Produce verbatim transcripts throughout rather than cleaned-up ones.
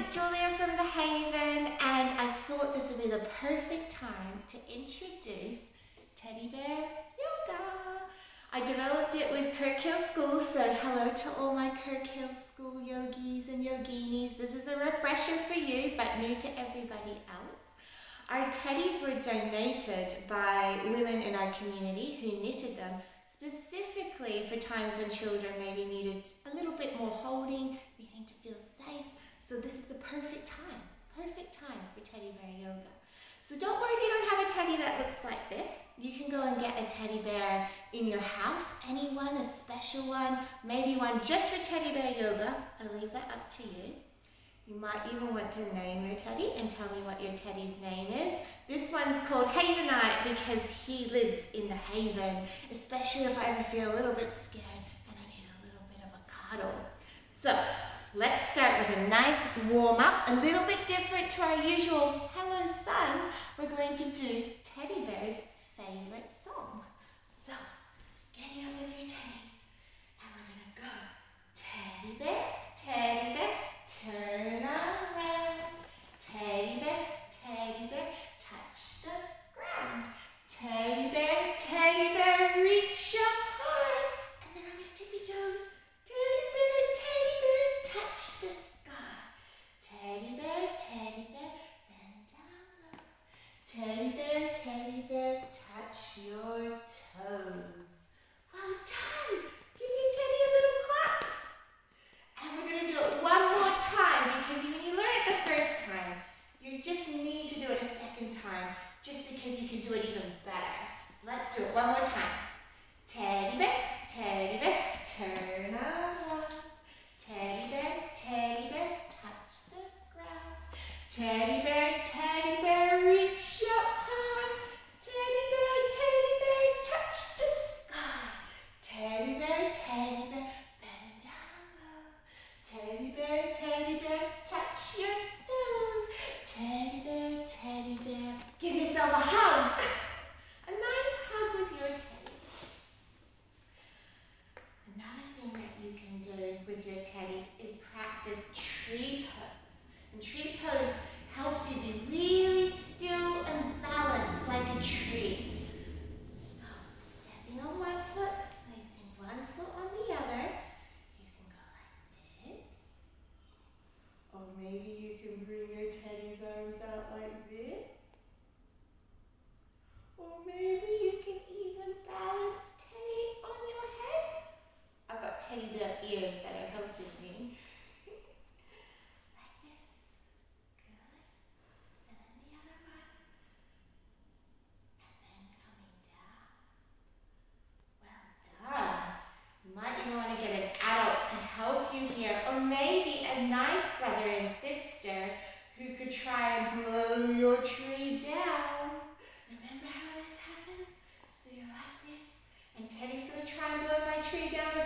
it's Julia from the Haven, and I thought this would be the perfect time to introduce Teddy Bear Yoga. I developed it with Kirk Hill School, so hello to all my Kirk Hill School yogis and yoginis. This is a refresher for you, but new to everybody else. Our teddies were donated by women in our community who knitted them specifically for times when children maybe needed a little bit more holding, needing to feel safe. So this is the perfect time, perfect time for Teddy Bear Yoga. So don't worry if you don't have a teddy that looks like this. You can go and get a teddy bear in your house, any one, a special one, maybe one just for Teddy Bear Yoga. I'll leave that up to you. You might even want to name your teddy and tell me what your teddy's name is. This one's called Havenite because he lives in the Haven, especially if I ever feel a little bit scared and I need a little bit of a cuddle. So let's start with a nice warm up, a little bit different to our usual Hello Sun. We're going to do Teddy Bear's favorite song. So getting up with your teddies and we're going to go Teddy Bear, Teddy Bear, turn around. Teddy Bear, Teddy Bear, touch the ground. Teddy Bear, Teddy Bear, reach up high. And then on your tippy toes, Teddy Bear, Teddy Bear, touch the sky. Teddy Bear, Teddy Bear, bend down low. Teddy Bear, Teddy Bear, touch your toes. Well done. Give your teddy a little clap. And we're going to do it one more time because when you learn it the first time, you just need to do it a second time just because you can do it even better. So let's do it one more time. Teddy Bear, Teddy Bear, turn around. Teddy Bear, Teddy Bear, touch the ground. Teddy Bear, Teddy Bear, reach up high. Teddy Bear, Teddy Bear, touch the sky. Teddy Bear, Teddy Bear, bend down low. Teddy Bear, Teddy Bear, touch your toes. Teddy Bear, Teddy Bear, give yourself a hug. A nice hug with your teddy. Another thing that you can do with your teddy is practice tree pose. And tree pose helps you be really still and balanced like a tree. So, stepping on one foot, placing one foot on the other. You can go like this. Or maybe you can bring your teddy's arms out like this. Or maybe you can even balance Teddy on your head. I've got teddy bear ears that are helping me. Like this. Good. And then the other one. And then coming down. Well done. You might even want to get an adult to help you here, or maybe a nice brother and sister who could try and blow your tree down. Remember how this happens? So you're like this, and Teddy's going to try and blow my tree down.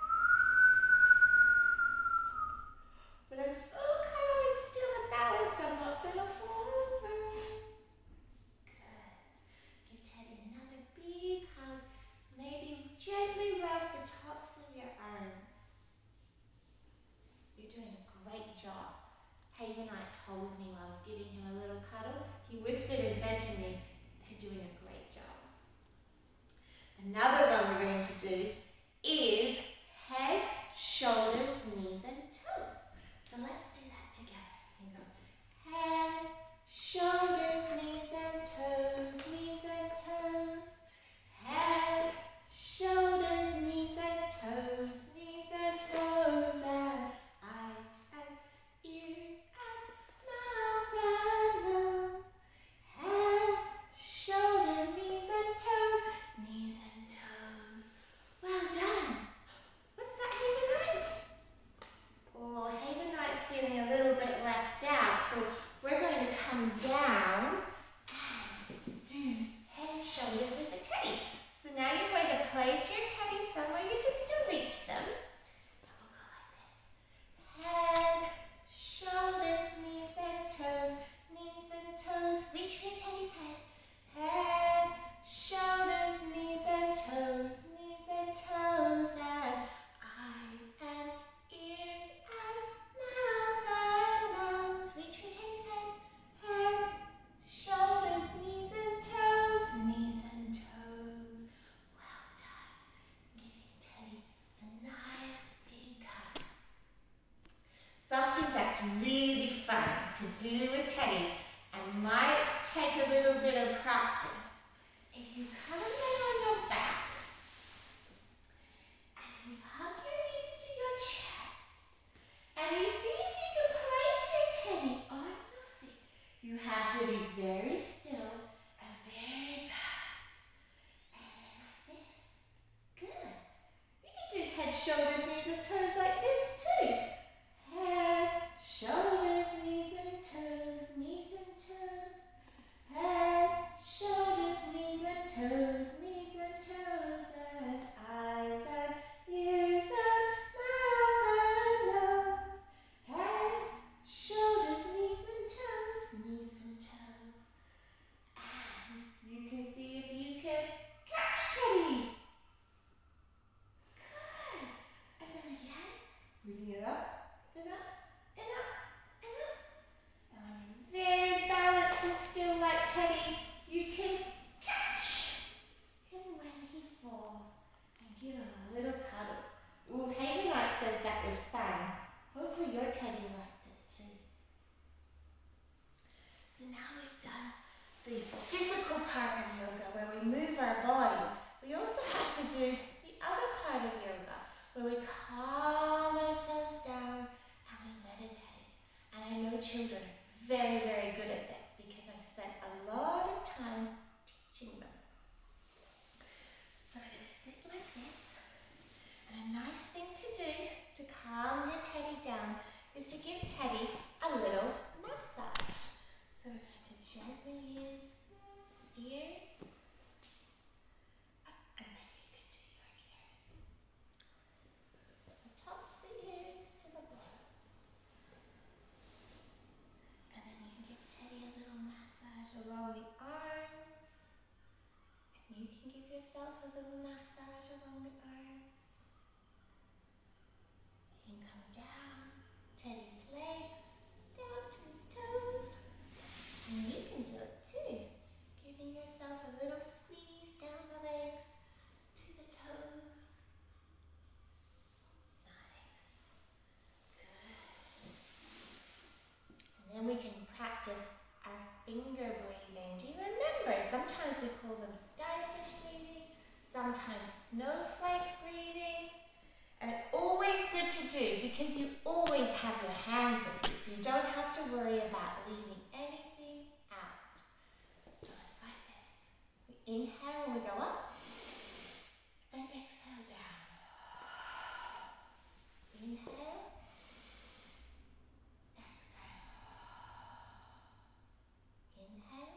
But I'm so calm and still and balanced, I'm not going to fall over. Good. Give Teddy another big hug. Maybe gently rub the tops of your arms. You're doing a great job. Havenite told me while I was giving him a little cuddle, he whispered and said to me, they're doing a great job. Another one we're going to do is head, shoulders, knees and toes. So let's do that together. You go head, shoulders, knees and toes, knees and toes. Head, shoulders, knees and toes, knees and toes, and eyes and ears and mouth and nose. Head, shoulder, knees and toes, knees and toes. Well done. What's that, Havenite? Oh, Havenite's feeling a little bit left out, so we're going to come down and do head and shoulders with the teddy. So now you're going to place your teddy somewhere you can still reach them. And we'll go like this. Head, shoulders, knees and toes, knees and toes. Reach for your teddy's head. Head, shoulders, knees and toes, knees and toes, and eyes and ears and mouth and nose. really fun to do with teddies and might take a little bit of practice is you come down on your back and you hug your knees to your chest and you see if you can place your teddy on your feet. You have to be very still and very fast. And then like this. Good. You can do head, shoulders, knees and toes like this too. Head, shoulders, knees and toes, knees and toes. Head, shoulders, knees and toes, knees and toes, and eyes and ears and mouth and nose. Head, shoulders, knees and toes, knees and toes. And you can see if you can catch Teddy. Good. And then again, bring it up. And up, and up, and up. And when you're very balanced and still like Teddy, you can catch him when he falls and give him a little cuddle. Ooh, Havenite says that was fun. Hopefully your Teddy liked it too. So now we've done the physical part of yoga where we move our body. We also have to do the other part of yoga where we calm ourselves down and we meditate. And I know children are very, very good at this because I've spent a lot of time teaching them. So we're going to sit like this. And a nice thing to do to calm your Teddy down is to give Teddy a little massage. So we're going to gently use his ears. Up, and then you can do your ears. The tops of the ears to the bottom. And then you can give Teddy a little massage along the arms. And you can give yourself a little massage along the arms. You can come down Teddy's legs, down to his toes. And you can do it too, giving yourself a little squeeze down the legs to the toes. Nice. Good. And then we can practice our finger breathing. Do you remember? Sometimes we call them starfish breathing, sometimes snowflake breathing. And it's always good to do because you always have your hands with you, so you don't have to worry about leaving anything out. So it's like this. We inhale when we go up, and exhale down. Inhale, exhale. Inhale,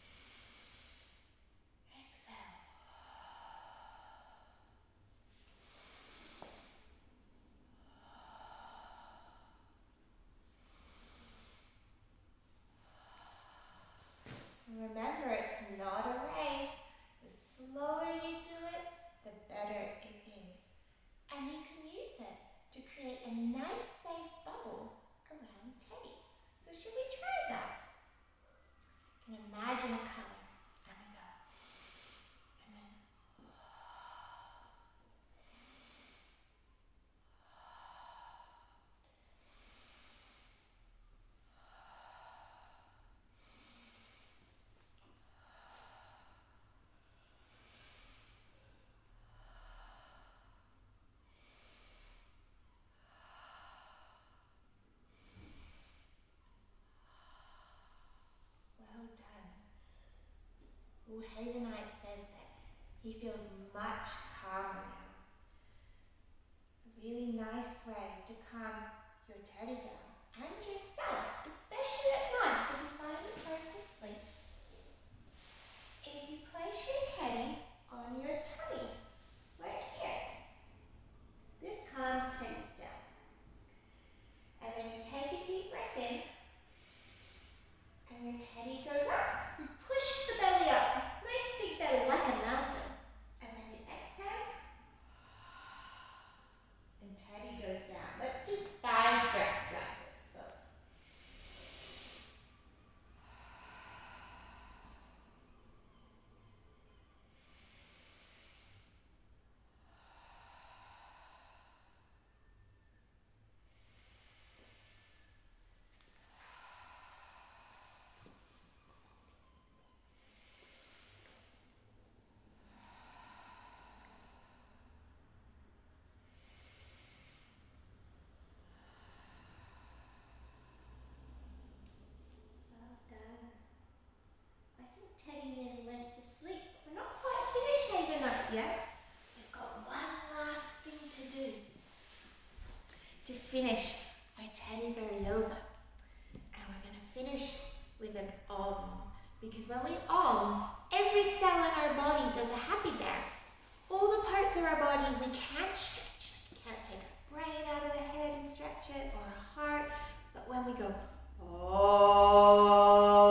exhale. Remember, it's not a race. The slower you do it, the better it is. And you can use it to create a nice, safe bubble around Teddy. So should we try that? You can imagine a color. And we go. And then well done. Ooh, Havenite says that he feels much calmer now. A really nice way to calm your Teddy down and yourself, especially at night if you find it hard to sleep, is you place your Teddy on your tummy, right here. This calms Teddy's down. And then you take a deep breath in, and your Teddy goes up. You push the belly up, nice big belly like a mountain. And then you exhale, and Teddy goes down. Let's do five breaths like this. So yet. We've got one last thing to do to finish our teddy bear yoga. And we're going to finish with an om. Because when we om, every cell in our body does a happy dance. All the parts of our body we can't stretch. We can't take our brain out of the head and stretch it, or our heart. But when we go om,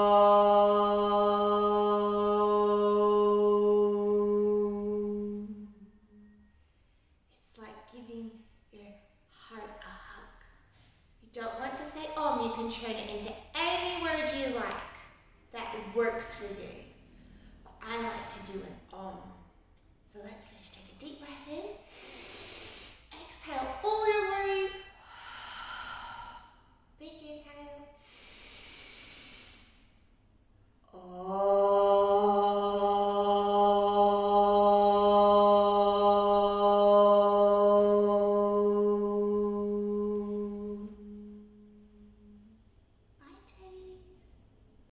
it's like giving your heart a hug. You don't want to say om, you can turn it into any word you like that works for you. But I like to do an om.